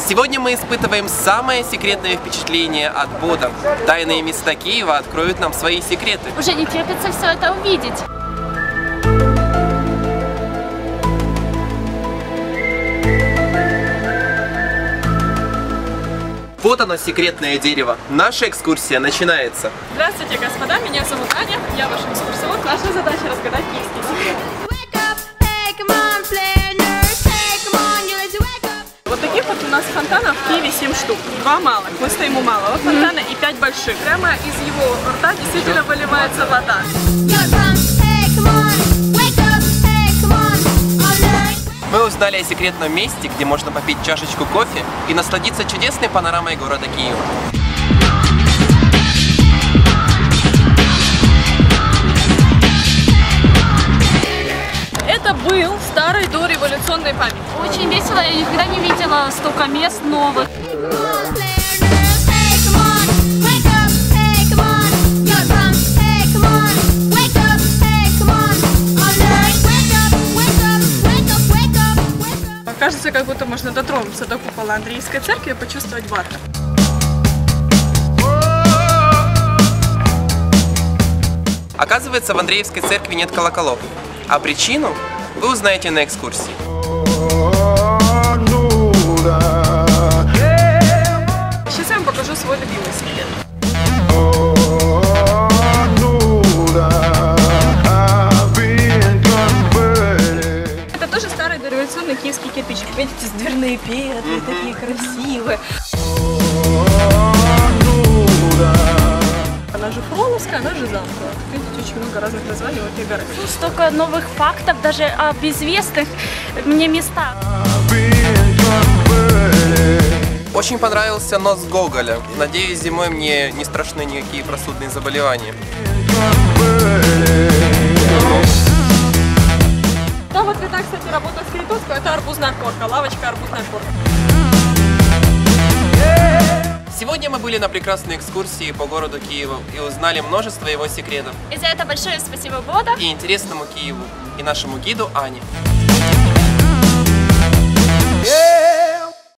Сегодня мы испытываем самое секретное впечатление от Бода. Тайные места Киева откроют нам свои секреты. Уже не терпится все это увидеть. Вот оно, секретное дерево. Наша экскурсия начинается. Здравствуйте, господа, меня зовут Аня, я ваш экскурсовод. Наша задача разгадать киевские секреты. Вот таких вот у нас фонтанов в Киеве 7 штук. 2 малых, мы стоим у малого фонтана, и 5 больших. Прямо из его рта действительно выливается вода. Мы узнали о секретном месте, где можно попить чашечку кофе и насладиться чудесной панорамой города Киева. Это был старый дореволюционный памятник. Очень весело, я никогда не видела столько мест новых. Кажется, как будто можно дотронуться до купола Андреевской церкви и почувствовать вату. Оказывается, в Андреевской церкви нет колоколов, а причину вы узнаете на экскурсии. Сейчас я вам покажу свой любимый секрет. Это тоже старый дореволюционный киевский кирпичик. Видите, дверные петли, такие красивые. Она же фроловская, она же замковая. Видите, очень много разных названий у этой горы. Столько новых фактов, даже об известных мне местах. Очень понравился нос Гоголя. Надеюсь, зимой мне не страшны никакие простудные заболевания. Да, вот это, кстати, работа с Критовской, это арбузная корка, лавочка арбузная корка. Сегодня мы были на прекрасной экскурсии по городу Киеву и узнали множество его секретов. И за это большое спасибо Бода. И интересному Киеву, и нашему гиду Ане.